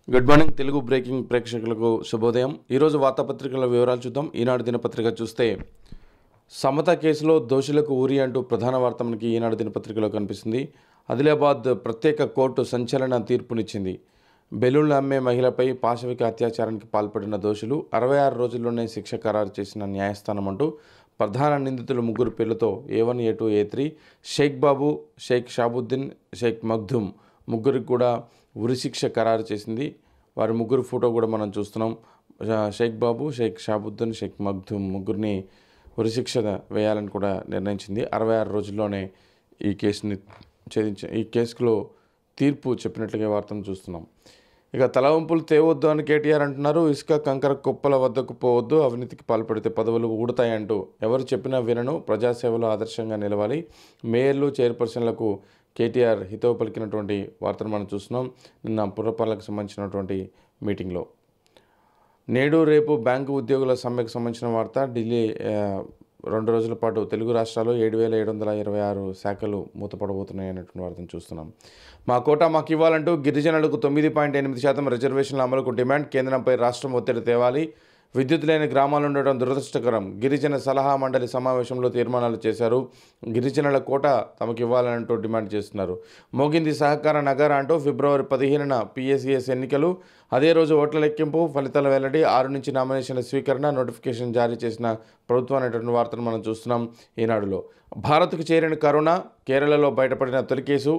Good morning Telugu breaking ప్రేక్షకులకు శుభోదయం. ఈరోజు వార్తాపత్రికల వివరాలు చూద్దాం. ఈనాడు దినపత్రిక చూస్తే సమత కేసులో దోషులకు ఊరి అంటూ ప్రధాన వార్త మనకి ఈనాడు దినపత్రికలో కనిపిస్తుంది. ఆదిలాబాద్ ప్రత్యేక కోర్టు సంచలన తీర్పునిచ్చింది. బెలూన్లు అమ్మే మహిళపై పాశవిక అత్యాచారానికి పాల్పడిన దోషులు 66 రోజుల్లోనే శిక్ష ఖరారు చేసిన న్యాయస్థానం అంటూ ప్రధాన నిందితులు ముగ్గురు పేర్లతో A1, A2, A3 షేక్ బాబు, షేక్ షాబుద్దీన్, షేక్ మగ్ధూమ్ ముగ్గురికి కూడా ఉరిశిక్ష ఖరారు చేసింది. వారి ముగ్గురు ఫోటో కూడా మనం చూస్తున్నాం. షేక్ బాబు, షేక్ షాబుద్దీన్, షేక్ మగ్ధూమ్ ముగ్గురిని ఉరిశిక్ష వేయాలని కూడా నిర్ణయించింది. 66 రోజుల్లోనే ఈ కేసుని ఈ కేసులో తీర్పు చెప్పినట్లుగా వార్తను చూస్తున్నాం. ఇక తలవంపులు తేవద్దు అని కేటీఆర్ అంటున్నారు. ఇసుక కంకర కుప్పల వద్దకు పోవద్దు, అవినీతికి పాల్పడితే పదవులు ఊడతాయంటూ ఎవరు చెప్పినా వినను, ప్రజాసేవలో ఆదర్శంగా నిలవాలి, మేయర్లు చైర్పర్సన్లకు కేటీఆర్ హితవు పలికినటువంటి వార్తను మనం చూస్తున్నాం. నిన్న పురపాలనకు సంబంధించినటువంటి మీటింగ్లో. నేడు రేపు బ్యాంకు ఉద్యోగుల సమ్మెకు సంబంధించిన వార్త. ఢిల్లీ 2 రోజుల పాటు తెలుగు రాష్ట్రాల్లో 7,726 శాఖలు మూతపడబోతున్నాయి అనేటువంటి వార్తను చూస్తున్నాం. మా కోటా మాకు ఇవ్వాలంటూ గిరిజనులకు 9.8% రిజర్వేషన్ల అమలుకు డిమాండ్. కేంద్రంపై రాష్ట్రం ఒత్తిడి తేవాలి. విద్యుత్ లేని గ్రామాలు ఉండడం దురదృష్టకరం. గిరిజన సలహా మండలి సమావేశంలో తీర్మానాలు చేశారు. గిరిజనుల కోట తమకు ఇవ్వాలంటూ డిమాండ్ చేస్తున్నారు. మోగింది సహకార నగర అంటూ ఫిబ్రవరి 15న PSES ఎన్నికలు. అదే రోజు ఓట్ల లెక్కింపు, ఫలితాల వెల్లడి. 6 నుంచి నామినేషన్ల స్వీకరణ, నోటిఫికేషన్ జారీ చేసిన ప్రభుత్వం అనేటువంటి వార్తను మనం చూస్తున్నాం ఈనాడులో. భారత్కు చేరిన కరోనా, కేరళలో బయటపడిన తొలి కేసు.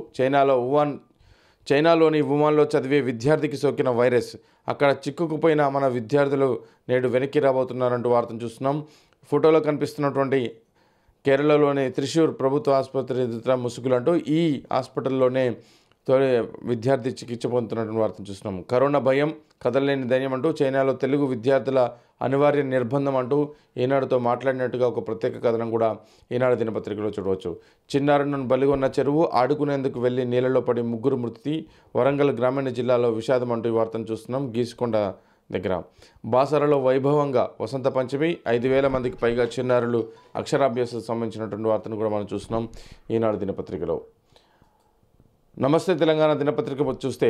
చైనాలోని వుహాన్లో చదివే విద్యార్థికి సోకిన వైరస్. అక్కడ చిక్కుకుపోయిన మన విద్యార్థులు నేడు వెనక్కి రాబోతున్నారంటూ వార్తను చూస్తున్నాం. ఫోటోలో కనిపిస్తున్నటువంటి కేరళలోని త్రిశూర్ ప్రభుత్వ ఆసుపత్రి ఎదుట ముసుగులు అంటూ ఈ హాస్పిటల్లోనే తొలి విద్యార్థి చికిత్స పొందుతున్నటువంటి వార్తను చూస్తున్నాం. కరోనా భయం, కదలలేని ధైర్యం అంటూ చైనాలో తెలుగు విద్యార్థుల అనివార్య నిర్బంధం అంటూ ఈనాడుతో మాట్లాడినట్టుగా ఒక ప్రత్యేక కథనం కూడా ఈనాడు దినపత్రికలో చూడవచ్చు. చిన్నారులను బలిగొన్న చెరువు, ఆడుకునేందుకు వెళ్లి నీళ్ళలో పడి ముగ్గురు మృతి. వరంగల్ గ్రామీణ జిల్లాలో విషాదం అంటూ ఈ వార్తను చూస్తున్నాం. గీసుకొండ దగ్గర బాసరలో వైభవంగా వసంత పంచమి. 5,000 మందికి పైగా చిన్నారులు అక్షరాభ్యాసం సంబంధించినటువంటి వార్తను కూడా మనం చూస్తున్నాం ఈనాడు దినపత్రికలో. నమస్తే తెలంగాణ దినపత్రిక చూస్తే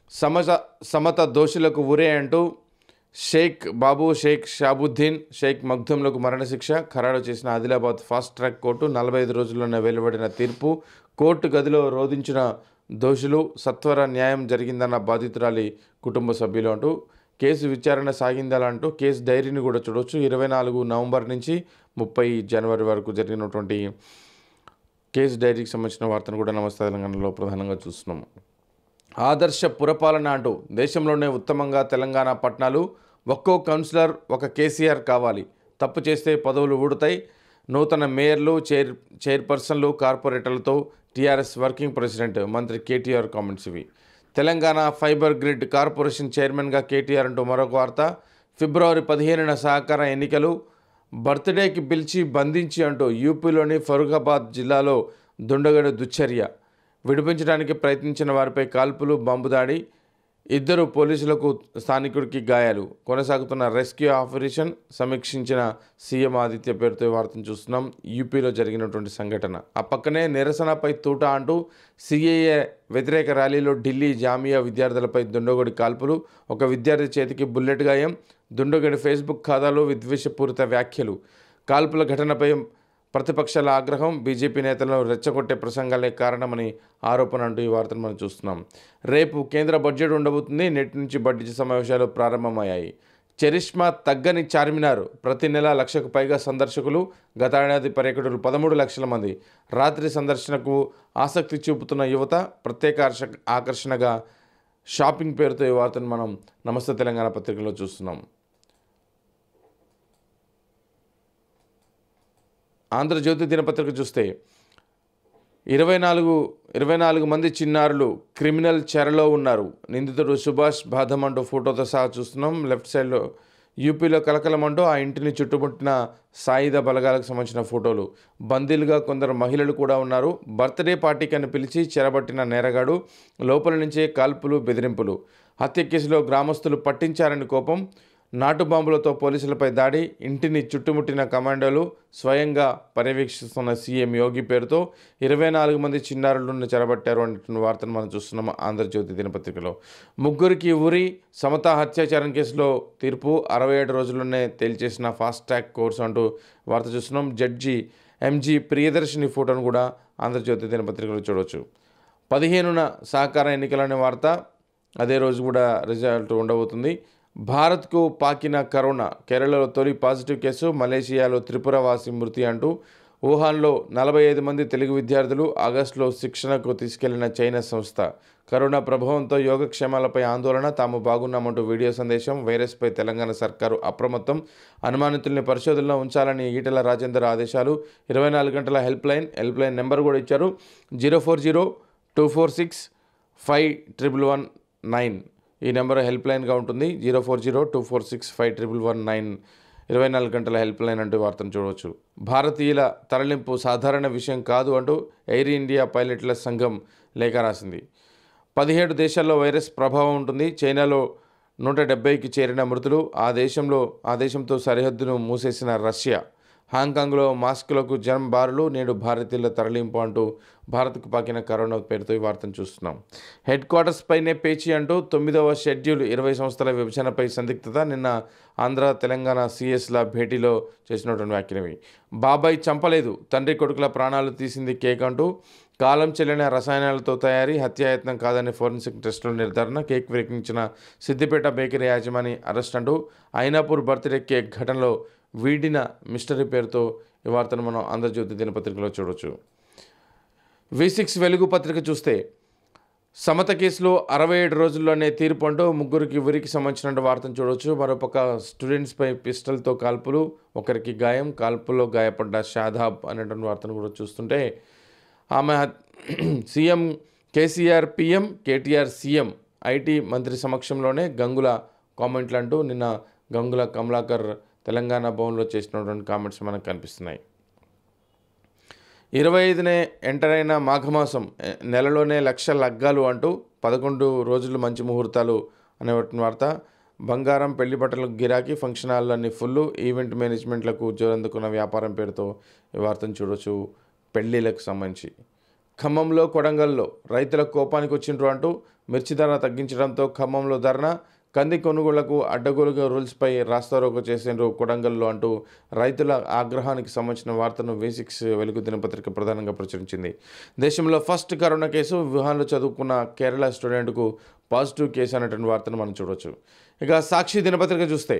సమత దోషులకు ఉరే అంటూ షేక్ బాబు, షేక్ షాబుద్దీన్, షేక్ మగ్ధూమ్లకు మరణశిక్ష ఖరారు చేసిన ఆదిలాబాద్ ఫాస్ట్ ట్రాక్ కోర్టు 45 రోజుల్లోనే వెలువడిన తీర్పు. కోర్టు గదిలో రోధించిన దోషులు, సత్వర న్యాయం జరిగిందన్న బాధితురాలి కుటుంబ సభ్యులు అంటూ కేసు విచారణ సాగిందాలంటూ కేసు డైరీని కూడా చూడవచ్చు. 24 నవంబర్ నుంచి 30 జనవరి వరకు జరిగినటువంటి కేసు డైరీకి సంబంధించిన వార్తను కూడా నమస్తే తెలంగాణలో ప్రధానంగా చూస్తున్నాము. ఆదర్శ పురపాలన అంటూ దేశంలోనే ఉత్తమంగా తెలంగాణ పట్టణాలు, ఒక్కో కౌన్సిలర్ ఒక కేసీఆర్ కావాలి, తప్పు చేస్తే పదవులు ఊడుతాయి. నూతన మేయర్లు, చైర్పర్సన్లు, కార్పొరేటర్లతో టీఆర్ఎస్ వర్కింగ్ ప్రెసిడెంట్ మంత్రి కేటీఆర్ కామెంట్స్ ఇవి. తెలంగాణ ఫైబర్ గ్రిడ్ కార్పొరేషన్ చైర్మన్గా కేటీఆర్ అంటూ మరొక వార్త. ఫిబ్రవరి 15న సహకార ఎన్నికలు. బర్త్డేకి పిలిచి బంధించి అంటూ యూపీలోని ఫరూఖాబాద్ జిల్లాలో దుండగడు దుశ్చర్య. విడిపించడానికి ప్రయత్నించిన వారిపై కాల్పులు, బాంబు దాడి. 2 పోలీసులకు, స్థానికుడికి గాయాలు. కొనసాగుతున్న రెస్క్యూ ఆపరేషన్ సమీక్షించిన సీఎం ఆదిత్య పేరుతో వార్తను చూస్తున్నాం. యూపీలో జరిగినటువంటి సంఘటన. ఆ పక్కనే నిరసనపై తూట అంటూ CAA వ్యతిరేక ర్యాలీలో ఢిల్లీ జామియా విద్యార్థులపై దుండగుడి కాల్పులు. ఒక విద్యార్థి చేతికి బుల్లెట్ గాయం. దుండగుడి ఫేస్బుక్ ఖాతాలో విద్వేషపూరిత వ్యాఖ్యలు. కాల్పుల ఘటనపై ప్రతిపక్షాల ఆగ్రహం. బీజేపీ నేతలను రెచ్చగొట్టే ప్రసంగాలే కారణమని ఆరోపణ అంటూ ఈ వార్తను మనం చూస్తున్నాం. రేపు కేంద్ర బడ్జెట్ ఉండబోతుంది. నేటి నుంచి బడ్జెట్ సమావేశాలు ప్రారంభమయ్యాయి. చరిష్మా తగ్గని చార్మినార్. ప్రతి నెల 1,00,000కు పైగా సందర్శకులు. గత ఏడాది పర్యాటకులు 13 లక్షల మంది. రాత్రి సందర్శనకు ఆసక్తి చూపుతున్న యువత ప్రత్యేక ఆకర్షణగా షాపింగ్ పేరుతో ఈ వార్తను మనం నమస్తే తెలంగాణ పత్రికలో చూస్తున్నాం. ఆంధ్రజ్యోతి దినపత్రిక చూస్తే 24 మంది చిన్నారులు క్రిమినల్ చెరలో ఉన్నారు. నిందితుడు సుభాష్ బాధం అంటూ ఫోటోతో సహా చూస్తున్నాం. లెఫ్ట్ సైడ్లో యూపీలో కలకలమంటూ ఆ ఇంటిని చుట్టుముట్టిన సాయుధ బలగాలకు సంబంధించిన ఫోటోలు. బందీలుగా కొందరు మహిళలు కూడా ఉన్నారు. బర్త్డే పార్టీకి అని పిలిచి చెరబట్టిన నేరగాడు. లోపల నుంచే కాల్పులు, బెదిరింపులు. హత్య కేసులో గ్రామస్తులు పట్టించారని కోపం. నాటు బాంబులతో పోలీసులపై దాడి, ఇంటిని చుట్టుముట్టిన కమాండోలు, స్వయంగా పర్యవేక్షిస్తున్న సీఎం యోగి పేరుతో 24 మంది చిన్నారులను చెరబట్టారు అంటున్న వార్తను మనం చూస్తున్నాం ఆంధ్రజ్యోతి దినపత్రికలో. ముగ్గురికి ఉరి, సమతా హత్యాచారం కేసులో తీర్పు 67 రోజుల్లోనే తేల్చేసిన ఫాస్ట్ ట్రాక్ కోర్సు అంటూ వార్త చూస్తున్నాం. జడ్జి ఎంజీ ప్రియదర్శిని ఫోటోను కూడా ఆంధ్రజ్యోతి దినపత్రికలో చూడవచ్చు. 15న సహకార ఎన్నికలనే వార్త, అదే రోజు కూడా రిజల్ట్ ఉండబోతుంది. భారత్కు పాకిన కరోనా, కేరళలో తొలి పాజిటివ్ కేసు, మలేషియాలో త్రిపుర వాసి మృతి అంటూ వుహాన్లో 45 మంది తెలుగు విద్యార్థులు ఆగస్టులో శిక్షణకు తీసుకెళ్లిన చైనా సంస్థ. కరోనా ప్రభావంతో యోగక్షేమాలపై ఆందోళన, తాము బాగున్నామంటూ వీడియో సందేశం. వైరస్పై తెలంగాణ సర్కారు అప్రమత్తం, అనుమానితుల్ని పరిశోధనలో ఉంచాలని ఈటెల రాజేందర్ ఆదేశాలు. 24 గంటల హెల్ప్ లైన్ నెంబర్ కూడా ఇచ్చారు. 040-246-5119 ఈ నెంబర్ హెల్ప్ లైన్గా ఉంటుంది. 040-246-5119 24 గంటల హెల్ప్ లైన్ అంటూ వార్తను చూడవచ్చు. భారతీయుల తరలింపు సాధారణ విషయం కాదు అంటూ ఎయిర్ ఇండియా పైలట్ల సంఘం లేఖ రాసింది. 17 దేశాల్లో వైరస్ ప్రభావం ఉంటుంది. చైనాలో 170కి చేరిన మృతులు, ఆ దేశంతో సరిహద్దును మూసేసిన రష్యా. హాంకాంగ్లో మాస్కులకు జనం బారులు, నేడు భారతీయుల తరలింపు అంటూ భారత్కు పాకిన కరోనా పేరుతో ఈ వార్తను చూస్తున్నాం. హెడ్ క్వార్టర్స్ పైనే పేచీ అంటూ 9వ షెడ్యూల్ 20 సంస్థల విభజనపై సందిగ్ధత. నిన్న ఆంధ్ర తెలంగాణ సీఎస్ల భేటీలో చేసినటువంటి వ్యాఖ్యలవి. బాబాయ్ చంపలేదు, తండ్రి కొడుకుల ప్రాణాలు తీసింది కేక్ అంటూ కాలం చెల్లిన రసాయనాలతో తయారీ, హత్యాయత్నం కాదని ఫోరెన్సిక్ టెస్టుల నిర్ధారణ. కేక్ విక్రయించిన సిద్దిపేట బేకరీ యాజమాని అరెస్ట్ అంటూ ఐనాపూర్ బర్త్డే కేక్ ఘటనలో వీడిన మిస్టరీ పేరుతో ఈ వార్తను మనం ఆంధ్రజ్యోతి దినపత్రికలో చూడవచ్చు. V6 వెలుగు పత్రిక చూస్తే సమత కేసులో 67 రోజుల్లోనే తీర్పు అంటూ ముగ్గురికి ఉరికి సంబంధించిన వార్తను చూడవచ్చు. మరోపక్క స్టూడెంట్స్పై పిస్టల్తో కాల్పులు, ఒకరికి గాయం, కాల్పుల్లో గాయపడ్డ షాదాబ్ అనేటువంటి వార్తను కూడా చూస్తుంటే ఆమె CM KCR PM, KTR CM, IT మంత్రి సమక్షంలోనే గంగుల కామెంట్లు అంటూ నిన్న గంగుల కమలాకర్ తెలంగాణ భవన్లో చేసినటువంటి కామెంట్స్ మనకు కనిపిస్తున్నాయి. 25నే ఎంటర్ అయిన మాఘమాసం, నెలలోనే 1,00,000 లగ్గాలు అంటూ 11 రోజులు మంచి ముహూర్తాలు అనేటువంటి వార్త. బంగారం, పెళ్లి బట్టలకు గిరాకీ, ఫంక్షన్ హాల్లన్నీ ఫుల్లు, ఈవెంట్ మేనేజ్మెంట్లకు జోరందుకున్న వ్యాపారం పేరుతో ఈ వార్తను చూడవచ్చు. పెళ్లిలకు సంబంధించి ఖమ్మంలో, కొడంగల్లో రైతుల కోపానికి వచ్చిండ్రు అంటూ మిర్చి ధర తగ్గించడంతో ఖమ్మంలో ధర్నా, కంది కొనుగోళ్లకు అడ్డగోలుగా రూల్స్పై రాస్తారోకో చేసేందుకు కొడంగల్లో అంటూ రైతుల ఆగ్రహానికి సంబంధించిన వార్తను V6 వెలుగు దినపత్రిక ప్రధానంగా ప్రచురించింది. దేశంలో ఫస్ట్ కరోనా కేసు, వుహాన్లో చదువుకున్న కేరళ స్టూడెంట్కు పాజిటివ్ కేసు అనేటువంటి వార్తను మనం చూడవచ్చు. ఇక సాక్షి దినపత్రిక చూస్తే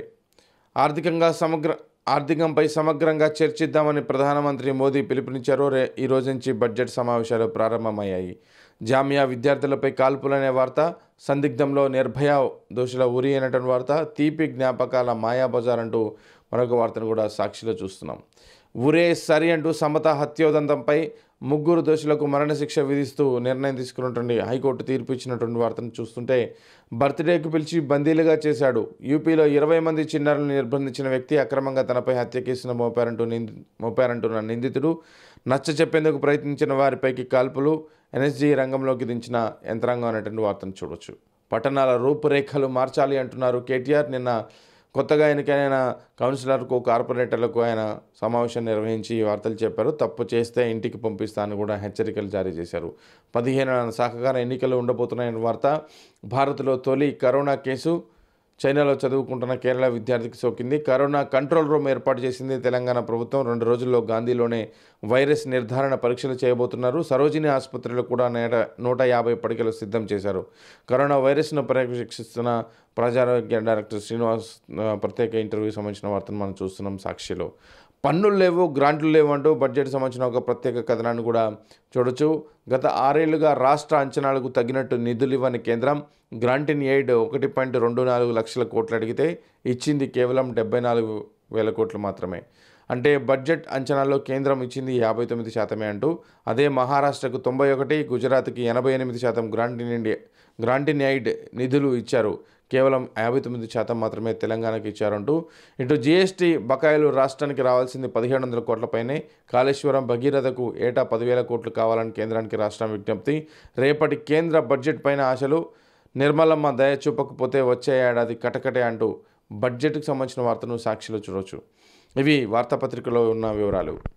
ఆర్థికంపై సమగ్రంగా చర్చిద్దామని ప్రధానమంత్రి మోదీ పిలుపునిచ్చారు. ఈ రోజు నుంచి బడ్జెట్ సమావేశాలు ప్రారంభమయ్యాయి. జామియా విద్యార్థులపై కాల్పులనే వార్త, సందిగ్ధంలో నిర్భయ దోషుల ఉరి అనేటువంటి వార్త, తీపి జ్ఞాపకాల మాయాబజార్ అంటూ మరొక వార్తను కూడా సాక్షిలో చూస్తున్నాం. ఉరే సరి అంటూ సమత హత్యోదంతంపై 3 దోషులకు మరణశిక్ష విధిస్తూ నిర్ణయం తీసుకున్నటువంటి హైకోర్టు తీర్పు ఇచ్చినటువంటి వార్తను చూస్తుంటే బర్త్డేకు పిలిచి బందీలుగా చేశాడు. యూపీలో 20 మంది చిన్నారులను నిర్బంధించిన వ్యక్తి అక్రమంగా తనపై హత్య కేసును మోపారంటున్న నిందితుడు, నచ్చ చెప్పేందుకు ప్రయత్నించిన వారిపైకి కాల్పులు, ఎన్ఎస్జీ రంగంలోకి దించిన యంత్రాంగం అనేటువంటి వార్తను చూడవచ్చు. పట్టణాల రూపురేఖలు మార్చాలి అంటున్నారు కేటీఆర్. నిన్న కొత్తగా ఎన్నికైన కౌన్సిలర్కు, కార్పొరేటర్లకు ఆయన సమావేశం నిర్వహించి ఈ వార్తలు చెప్పారు. తప్పు చేస్తే ఇంటికి పంపిస్తానని కూడా హెచ్చరికలు జారీ చేశారు. 15న సహకార ఎన్నికలు ఉండబోతున్నాయన్న వార్త. భారత్లో తొలి కరోనా కేసు, చైనాలో చదువుకుంటున్న కేరళ విద్యార్థికి సోకింది. కరోనా కంట్రోల్ రూమ్ ఏర్పాటు చేసింది తెలంగాణ ప్రభుత్వం. 2 రోజుల్లో గాంధీలోనే వైరస్ నిర్ధారణ పరీక్షలు చేయబోతున్నారు. సరోజిని ఆసుపత్రిలో కూడా 150 పడకలు సిద్ధం చేశారు. కరోనా వైరస్ను పర్యవేక్షిస్తున్న ప్రజారోగ్య డైరెక్టర్ శ్రీనివాస్ ప్రత్యేక ఇంటర్వ్యూ సంబంధించిన వార్తను మనం చూస్తున్నాం సాక్షిలో. పన్నులు లేవు, గ్రాంట్లు లేవు అంటూ బడ్జెట్ సంబంధించిన ఒక ప్రత్యేక కథనాన్ని కూడా చూడొచ్చు. గత 6 ఏళ్లుగా రాష్ట్ర అంచనాలకు తగినట్టు నిధులు ఇవ్వని కేంద్రం, గ్రాంట్ ఇన్ ఎయిడ్ 1.24 లక్షల కోట్లు అడిగితే ఇచ్చింది కేవలం 74,000 కోట్లు మాత్రమే. అంటే బడ్జెట్ అంచనాల్లో కేంద్రం ఇచ్చింది 59% అంటూ. అదే మహారాష్ట్రకు 91, గుజరాత్కి 88% గ్రాంట్ ఇన్ ఎయిడ్ నిధులు ఇచ్చారు. కేవలం 59% మాత్రమే తెలంగాణకు ఇచ్చారంటూ. ఇటు జీఎస్టీ బకాయిలు రాష్ట్రానికి రావాల్సింది 1,700 కోట్లపైనే. కాళేశ్వరం, భగీరథకు ఏటా 10,000 కోట్లు కావాలని కేంద్రానికి రాష్ట్రం విజ్ఞప్తి. రేపటి కేంద్ర బడ్జెట్ పైన ఆశలు, నిర్మలమ్మ దయ చూపకపోతే వచ్చే ఏడాది కటకటే అంటూ బడ్జెట్కి సంబంధించిన వార్తను సాక్షిలో చూడవచ్చు. ఇవి వార్తాపత్రికలో ఉన్న వివరాలు.